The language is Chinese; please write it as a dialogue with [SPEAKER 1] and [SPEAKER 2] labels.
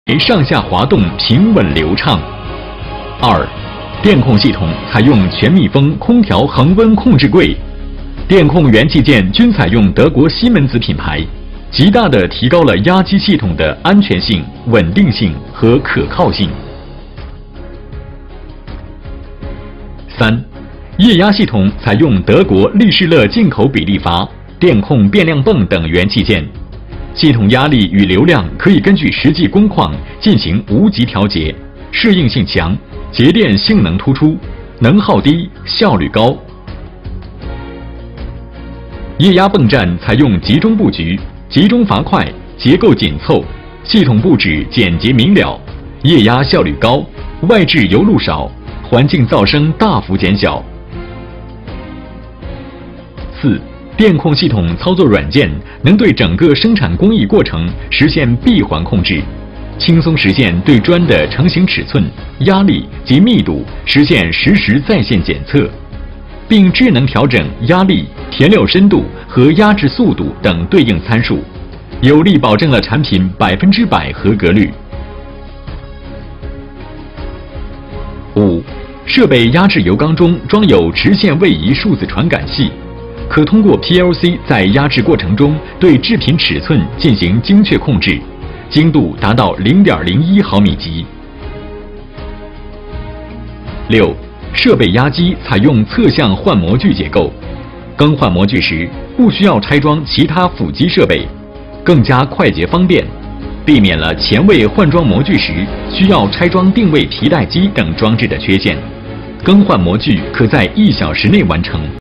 [SPEAKER 1] 上下滑动平稳流畅。2. 电控系统采用全密封空调恒温控制柜，电控元器件均采用德国西门子品牌，极大地提高了压机系统的安全性、稳定性和可靠性。3. 液压系统采用德国利士勒进口比例阀、电控变量泵等元器件，系统压力与流量可以根据实际工况进行无级调节，适应性强，节电性能突出，能耗低，效率高。液压泵站采用集中布局、集中阀块，结构紧凑，系统布置简洁明了，液压效率高，外置油路少，环境噪声大幅减小。4. 电控系统操作软件能对整个生产工艺过程实现闭环控制，轻松实现对砖的成型尺寸、压力及密度实现实时在线检测，并智能调整压力、填料深度和压制速度等对应参数，有力保证了产品100%合格率。5. 设备压制油缸中装有直线位移数字传感器，可通过 PLC 在压制过程中对制品尺寸进行精确控制，精度达到0.01毫米级。6. 设备压机采用侧向换模具结构，更换模具时不需要拆装其他辅机设备，更加快捷方便，避免了前位换装模具时需要拆装定位皮带机等装置的缺陷。更换模具可在1小时内完成。